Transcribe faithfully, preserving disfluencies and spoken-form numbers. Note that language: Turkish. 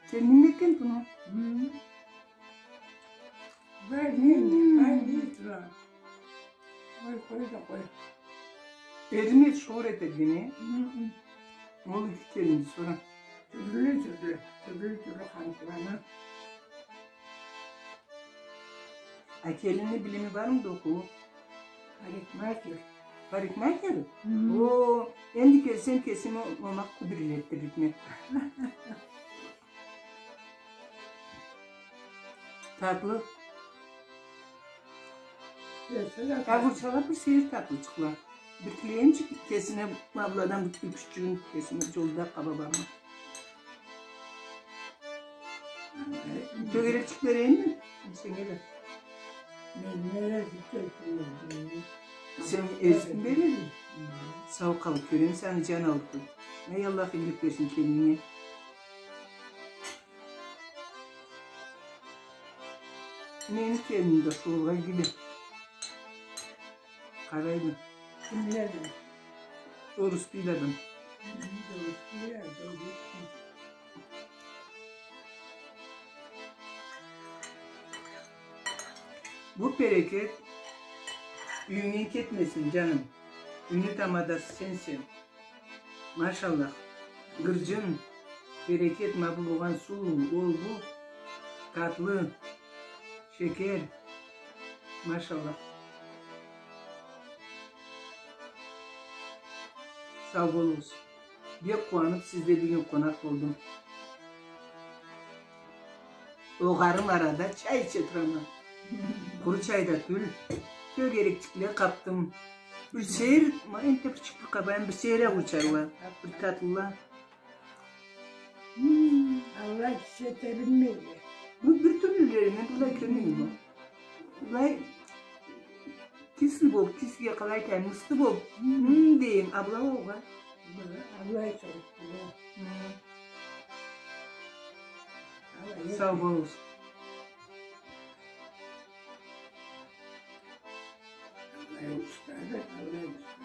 Sen dinlerken bunu. Hı. Ver neyini? Ver neyi tura? Koy koy da koy. Erime şuur eder beni. Hı hı. Ne olur gidelim sonra. Türlü türlü. Türlü türlü kanıtlarına. Akelinin bilimi var mı doku? Haritmaz yok. Var ekmek yarı. Hı. Oo, endi kelsen kesin olmak kubrilettir mi? Tatlı. Mesela Kavurçalar bir seyir tatlı çıklar. Bir kileyim çık kesine abladan bir küçüğün kesine yolda kababama. Tögerek çık vereyim mi? Sen gel. Nereye gideceksin? Sen ezgin verir. Sağ ol kalıp göreyim seni can aldı. Ey Allah iyilik versin kendine. Neyin kendinde soğuğa gibi. Karaydı. Kimlerden? Orus bir adam. Doğrusu bir yerde gittim. Bu bereket ünlü ketmesin canım. Ünlü tamadası sensin. Maşallah. Gırcın, bereket mabul olan su, ol bu, tatlı, şeker. Maşallah. Sağ ol olsun. Bir kuanıp sizde bir gün konak oldum. O karım arada çay içetiremem. Kuru çayda tül. Köy gerekçikle kaptım. Bir seyir, ma ente küçük kabayım bir seyire uçarlar. Bir tatlılar. Hmm, Allah çetebilmeyi. Bu bir türlülerine dolayı kendini bu. Dolayı kisli bol, kisli yakalayken mıslı bol. Hmm diyeyim, abla oğa. Allah'a çalışıyor. Sağ ol olsun. Allah'a ustadı, Allah'a ustadı.